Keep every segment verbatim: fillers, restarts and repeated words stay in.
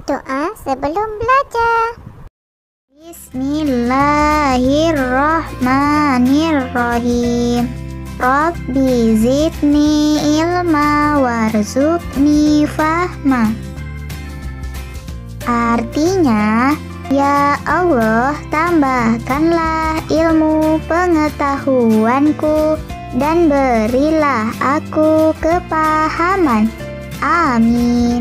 Doa sebelum belajar. Bismillahirrahmanirrahim. Rabbi zidni ilma warzuqni fahma. Artinya, ya Allah, tambahkanlah ilmu pengetahuanku dan berilah aku kepahaman. Amin.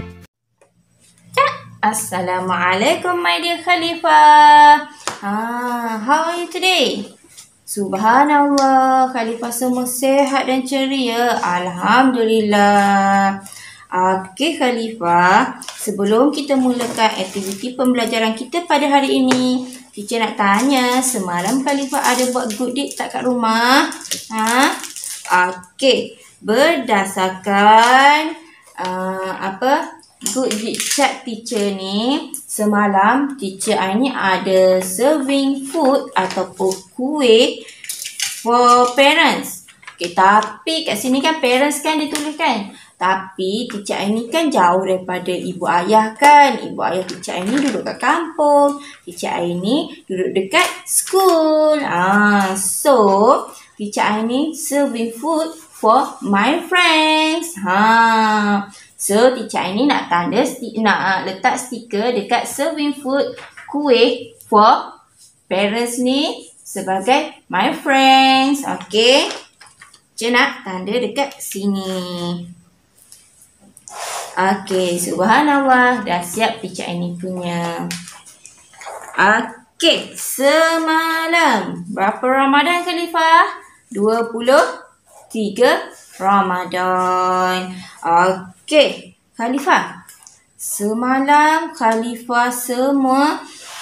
Assalamualaikum my dear Khalifah. Ah, how are you today? Subhanallah, Khalifah semua sehat dan ceria. Alhamdulillah. Okey Khalifah, sebelum kita mulakan aktiviti pembelajaran kita pada hari ini, teacher nak tanya, semalam Khalifah ada buat good deed tak kat rumah? Ha? Okey, berdasarkan uh, apa? Good deed chat teacher ni, semalam teacher ni ada serving food ataupun kuih for parents. Okay, tapi kat sini kan parents kan dituliskan. Tapi teacher ni kan jauh daripada ibu ayah kan. Ibu ayah teacher ni duduk kat kampung. Teacher ni duduk dekat school. Ah, so teacher ni serving food for my friends. Ha. So, teacher ini nak tanda, nak uh, letak stiker dekat serving food kuih for parents ni sebagai my friends. Okay. Teacher nak tanda dekat sini. Okay. Subhanallah. Dah siap teacher ini punya. Okay. Semalam. Berapa Ramadan Khalifah? dua puluh tiga Ramadan. Okay. Okey, Khalifah. Semalam Khalifah semua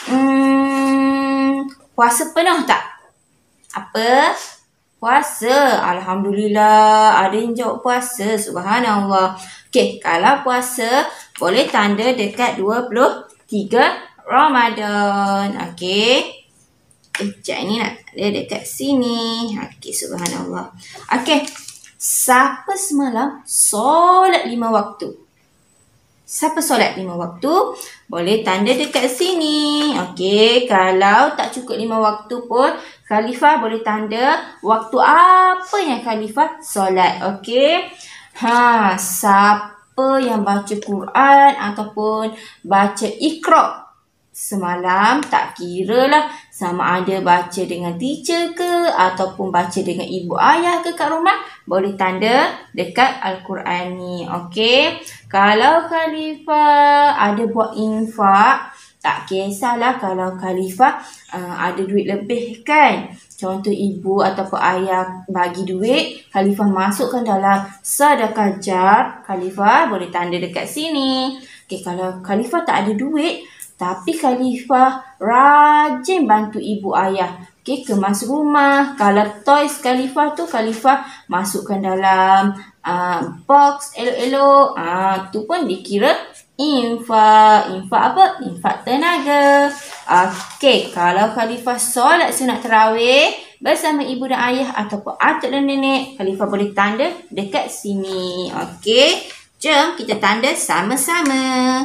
hmm, puasa penuh tak? Apa? Puasa. Alhamdulillah. Ada yang jawab puasa. Subhanallah. Okey, kalau puasa boleh tanda dekat dua puluh tiga Ramadan. Okey. Sekejap ni nak ada dekat sini. Okey, subhanallah. Okey. Siapa semalam solat lima waktu? Siapa solat lima waktu? Boleh tanda dekat sini. Okey, kalau tak cukup lima waktu pun, Khalifah boleh tanda waktu apa yang Khalifah solat. Okey. Ha, siapa yang baca Quran ataupun baca Iqra semalam, tak kira lah sama ada baca dengan teacher ke ataupun baca dengan ibu ayah ke kat rumah, boleh tanda dekat Al-Quran ni. Okey. Kalau Khalifah ada buat infak, tak kisahlah kalau Khalifah uh, ada duit lebih kan. Contoh ibu ataupun ayah bagi duit, Khalifah masukkan dalam sedekah jar, Khalifah boleh tanda dekat sini. Okey, kalau Khalifah tak ada duit, tapi Khalifah rajin bantu ibu ayah. Okay, kemas rumah. Kalau toys Khalifah tu, Khalifah masukkan dalam uh, box elok-elok. Uh, tu pun dikira infak. Infak apa? Infak tenaga. Okay, kalau Khalifah solat sunat tarawih bersama ibu dan ayah ataupun atuk dan nenek, Khalifah boleh tanda dekat sini. Okay, jom kita tanda sama-sama.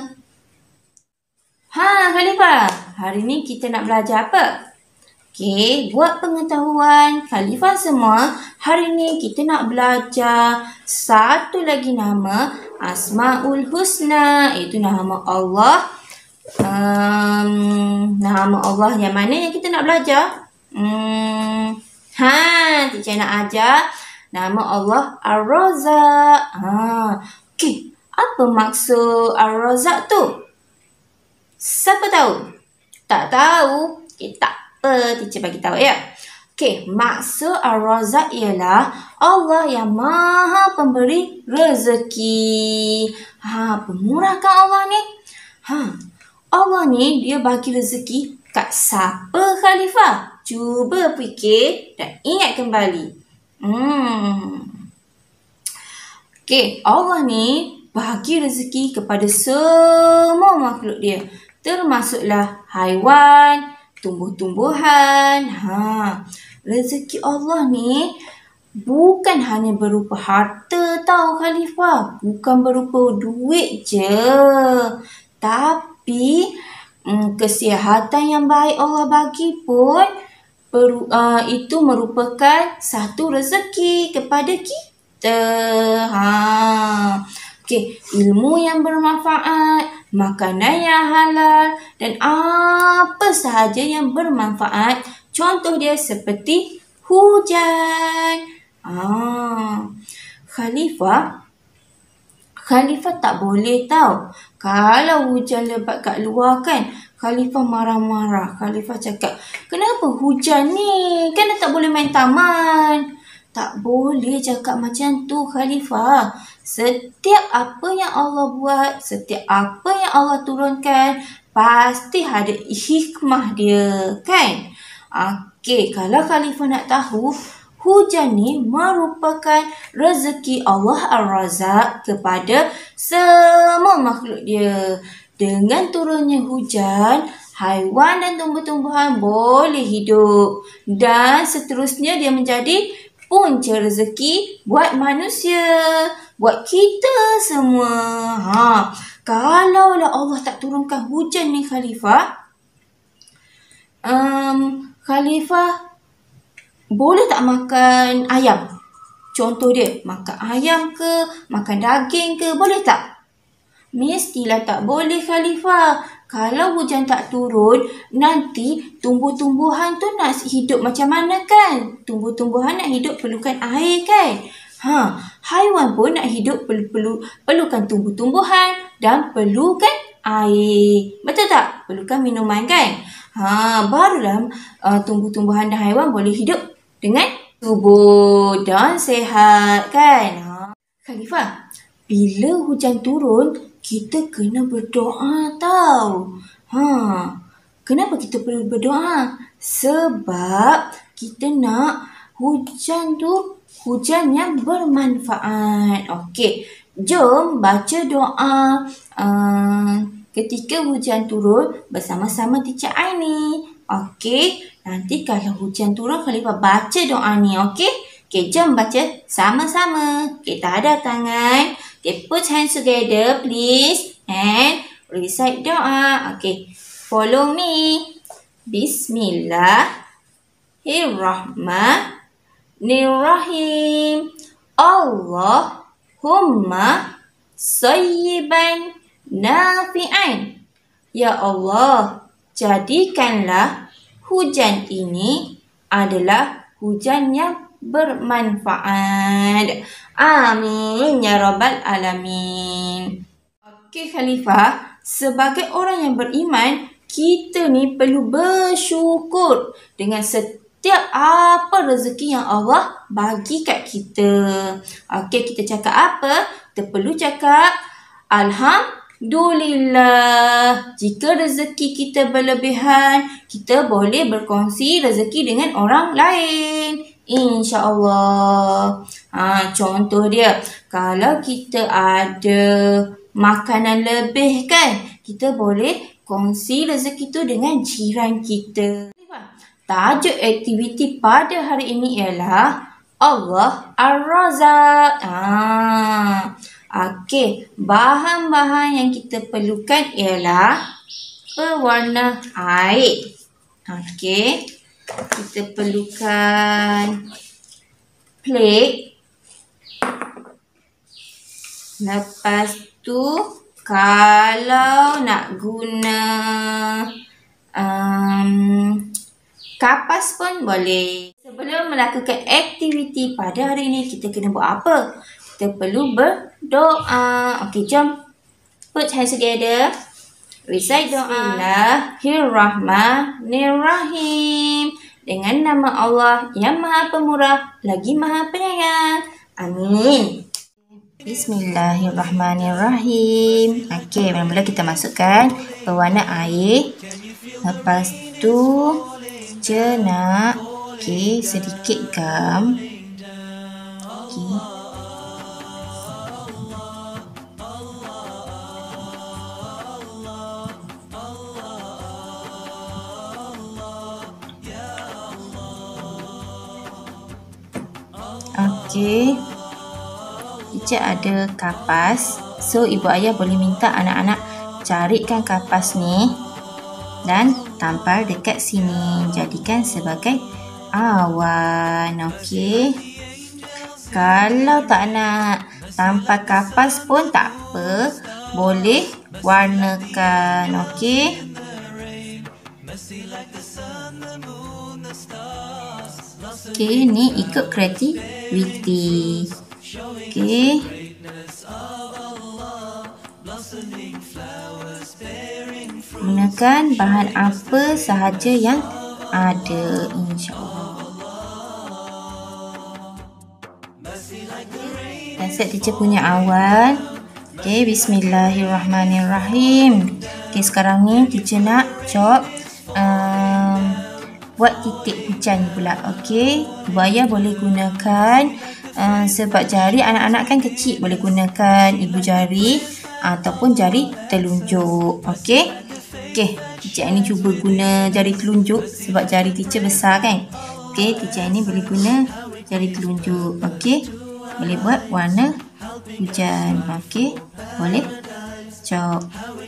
Ha, Khalifah, hari ni kita nak belajar apa? Okey, buat pengetahuan Khalifah semua, hari ni kita nak belajar satu lagi nama Asmaul Husna, iaitu nama Allah. Um, nama Allah yang mana yang kita nak belajar? Hmm, ha, teacher nak ajar nama Allah Ar-Razzaq. Ha, okey, apa maksud Ar-Razzaq tu? Siapa tahu? Tak tahu? Okay, tak apa. Teacher bagi tahu ya. Okey, maksud Ar-Razzaq ialah Allah yang maha pemberi rezeki. Ha, pemurah kan Allah ni? Ha, Allah ni dia bagi rezeki kat siapa Khalifah? Cuba fikir dan ingat kembali. Hmm. Okey, Allah ni bagi rezeki kepada semua makhluk dia. Termasuklah haiwan, tumbuh-tumbuhan. Ha, rezeki Allah ni bukan hanya berupa harta tau Khalifah. Bukan berupa duit je. Tapi Tapi mm, kesihatan yang baik Allah bagi pun per, uh, itu merupakan satu rezeki kepada kita. Ha. Okey, ilmu yang bermanfaat, makanan yang halal dan apa sahaja yang bermanfaat. Contoh dia seperti hujan. Ah, Khalifah Khalifah tak boleh tahu. Kalau hujan lebat kat luar kan, Khalifah marah-marah. Khalifah cakap, kenapa hujan ni? Kan tak boleh main taman. Tak boleh cakap macam tu, Khalifah. Setiap apa yang Allah buat, setiap apa yang Allah turunkan, pasti ada hikmah dia, kan? Okey, kalau Khalifah nak tahu, hujan ni merupakan rezeki Allah Ar-Razak kepada semua makhluk dia. Dengan turunnya hujan, haiwan dan tumbuh-tumbuhan boleh hidup. Dan seterusnya dia menjadi punca rezeki buat manusia, buat kita semua. Ha, kalaulah Allah tak turunkan hujan ni, Khalifah, um, Khalifah boleh tak makan ayam? Contoh dia, makan ayam ke, makan daging ke, boleh tak? Mestilah tak boleh, Khalifah. Kalau hujan tak turun, nanti tumbuh-tumbuhan tu nak hidup macam mana kan? Tumbuh-tumbuhan nak hidup perlukan air kan? Ha, haiwan pun nak hidup perlu, perlu perlukan tumbuh-tumbuhan dan perlukan air. Betul tak? Perlukan minuman kan? Ha, barulah uh, tumbuh-tumbuhan dan haiwan boleh hidup dengan subur dan sehat kan? Ha. Khalifah, bila hujan turun, kita kena berdoa tau. Ha, kenapa kita perlu berdoa? Sebab kita nak hujan tu hujan yang bermanfaat. Okey, jom baca doa uh, ketika hujan turun bersama-sama Teacher Aini. Okey, nanti kalau hujan turun, Khalifah baca doa ni. Okey, okay, jom baca sama-sama. Kita ada tangan. Okay, put hands together please and recite doa. Okay, follow me. Bismillahirrahmanirrahim. Allahumma sayyiban nafi'an. Ya Allah, jadikanlah hujan ini adalah hujan yang bermanfaat. Amin ya rabbal alamin. Okey Khalifah, sebagai orang yang beriman, kita ni perlu bersyukur dengan setiap apa rezeki yang Allah bagi kat kita. Okey, kita cakap apa? Kita perlu cakap Alhamdulillah. Jika rezeki kita berlebihan, kita boleh berkongsi rezeki dengan orang lain. InsyaAllah. Ha, contoh dia, kalau kita ada makanan lebih kan, kita boleh kongsi rezeki tu dengan jiran kita. Tajuk aktiviti pada hari ini ialah Allah Ar-Razak. Ha. Okey, bahan-bahan yang kita perlukan ialah pewarna air. Okey, kita perlukan plate. Lepas tu, kalau nak guna um, kapas pun boleh. Sebelum melakukan aktiviti pada hari ini, kita kena buat apa? Kita perlu berdoa. Okey, jom. Put hands together. Recite doa. Bismillahirrahmanirrahim. Dengan nama Allah yang Maha Pemurah lagi Maha Penyayang. Amin. Bismillahirrahmanirrahim. Okey, mula-mula kita masukkan pewarna air. Lepas tu jenak. Okey, sedikit gam. Okey. Okey. Teacher ada kapas. So, ibu ayah boleh minta anak-anak carikan kapas ni dan tampal dekat sini. Jadikan sebagai awan. Okey. Kalau tak nak tampal kapas pun tak apa. Boleh warnakan. Okey. Okey, ni ikut kreativiti. Okey. Gunakan bahan apa sahaja yang ada, insya-Allah. Dan set teacher punya awan. Okey, bismillahirrahmanirrahim. Okey, sekarang ni teacher nak cop um, buat titik hujan pula. Okey, ibu ayah boleh gunakan uh, sebab jari anak-anak kan kecil, boleh gunakan ibu jari ataupun jari telunjuk. Okey. Okey, teacher ini cuba guna jari telunjuk sebab jari teacher besar kan. Okey, teacher ini boleh guna jari telunjuk. Okey. Boleh buat warna hujan. Okey. Boleh cop.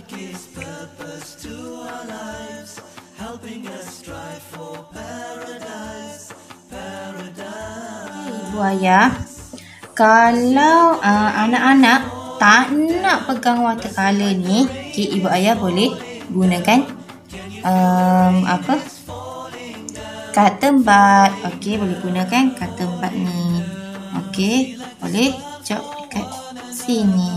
Ibu ayah, kalau uh, anak-anak tak nak pegang watercolor ni, okay, ibu ayah boleh gunakan um, apa? Cotton bud. Okey, boleh gunakan cotton bud ni. Okey, boleh cop dekat sini.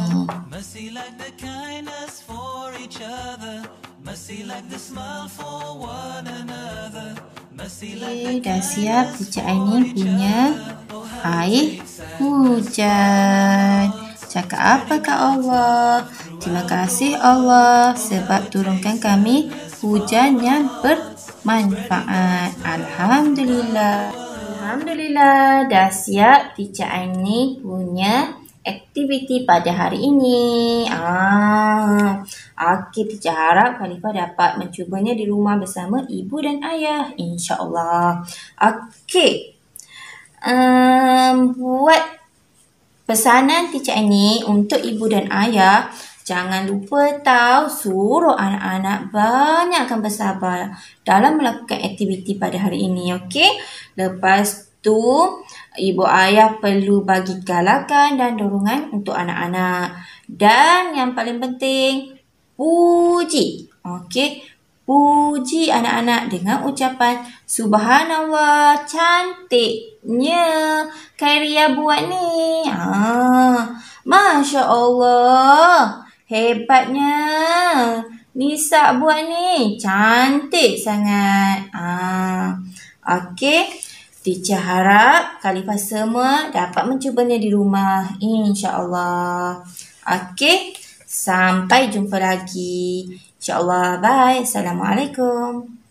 Okey, dah siap teacher Aini punya air hujan. Cakap apa kat Allah? Terima kasih Allah sebab turunkan kami hujan yang bermanfaat. Alhamdulillah. Alhamdulillah, dah siap teacher Aini punya aktiviti pada hari ini. Ah, Okey, teacher harap Khalifah dapat mencubanya di rumah bersama ibu dan ayah, insya-Allah. Okey. Um, buat pesanan teacher Aini untuk ibu dan ayah, jangan lupa tahu suruh anak-anak banyakkan bersabar dalam melakukan aktiviti pada hari ini. Okey. Lepas tu, ibu ayah perlu bagi galakan dan dorongan untuk anak-anak. Dan yang paling penting, puji. Okey. Puji anak-anak dengan ucapan Subhanallah, cantiknya Khairia buat ni. Ah, Masya Allah, hebatnya Nisa buat ni, cantik sangat. Ah, Okey, teacher harap Khalifah semua dapat mencubanya di rumah, insya-Allah. Okey, sampai jumpa lagi. InsyaAllah. Bye. Assalamualaikum.